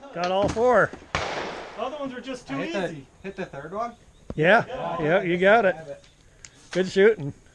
Got all four. The other ones were just too easy. Hit the third one? Yeah, yeah, you got it. Good shooting.